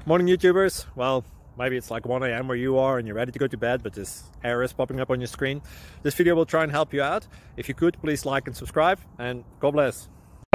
Morning YouTubers. Well, maybe it's like 1 a.m. where you are and you're ready to go to bed, but this error is popping up on your screen. This video will try and help you out. If you could, please like and subscribe, and God bless.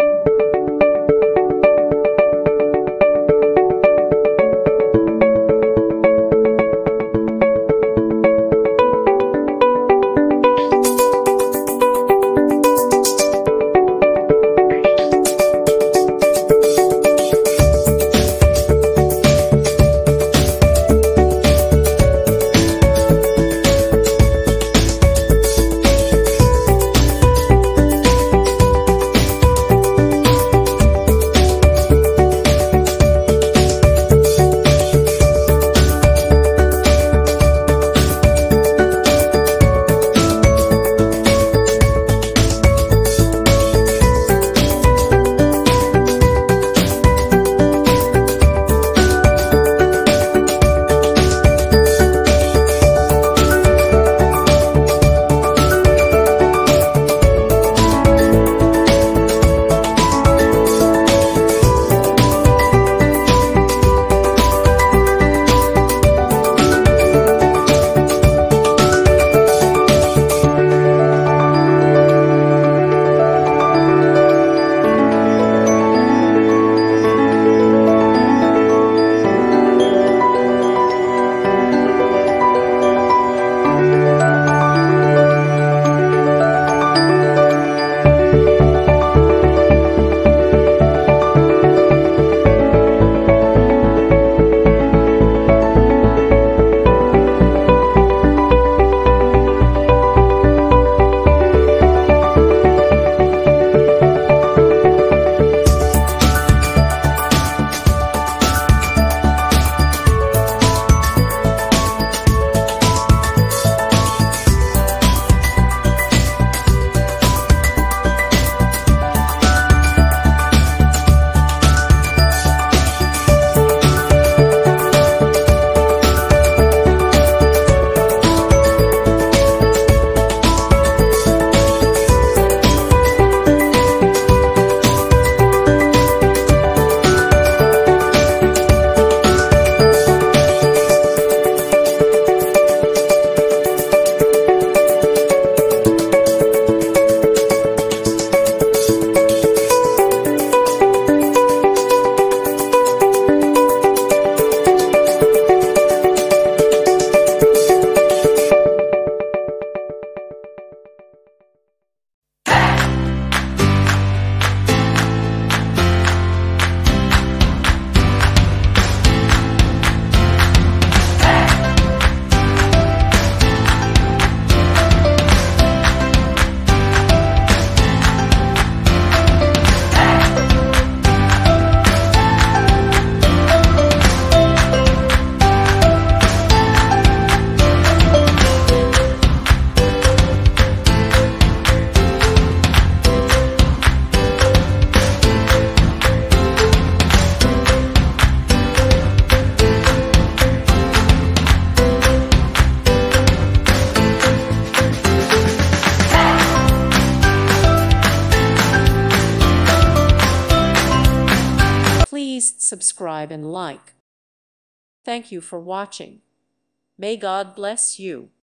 Please subscribe and like. Thank you for watching. May God bless you.